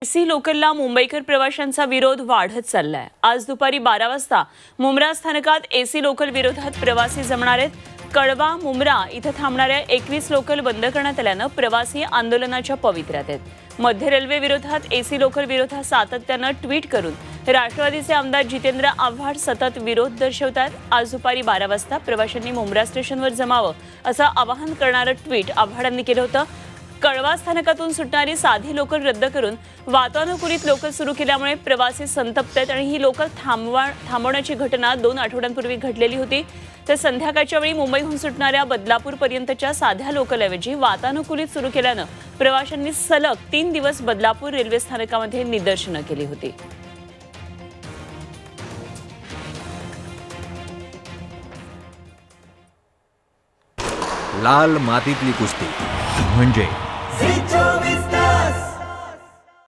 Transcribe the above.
AC लोकलला मुंबईकर प्रवाशांचा विरोध वाढत चाललाय। आज दुपारी 12 वाजता मुंब्रा स्थानकात एसी लोकल विरोधात प्रवासी जमणार आहेत। कळवा मुंब्रा इथं थांबणाऱ्या 21 लोकल बंद करण्यात आल्यानं प्रवासी आंदोलनाच्या पवित्र्यात आहेत। मध्य रेल्वे विरोधात एसी लोकल विरोधात सातत्यानं ट्विट करून राष्ट्रवादीचे आमदार जितेंद्र आव्हाड सतत विरोध दर्शवतात। आज दुपारी 12 वाजता प्रवाशांनी मुंब्रा स्टेशनवर जमावं असं आवाहन करणारं ट्विट आव्हाडांनी केलं होतं। कळवा स्थानकातून सुटणारी साधी लोकल रद्द करून वातानुकूलित लोकल सुरू केल्यामुळे प्रवासी संतप्त आहेत आणि ही लोकल थांबवण्याची घटना 2 आठवड्यांपूर्वी घडलेली होती। तर संध्याकाळच्या वेळी मुंबईहून सुटणाऱ्या बदलापूर पर्यंतच्या साध्या लोकलऐवजी वातानुकूलित सुरू केल्यानं प्रवाशांनी सलग 3 दिवस बदलापूर रेल्वे स्थानकामध्ये निदर्शनं केली होती। लाल मातीतली कुस्ती म्हणजे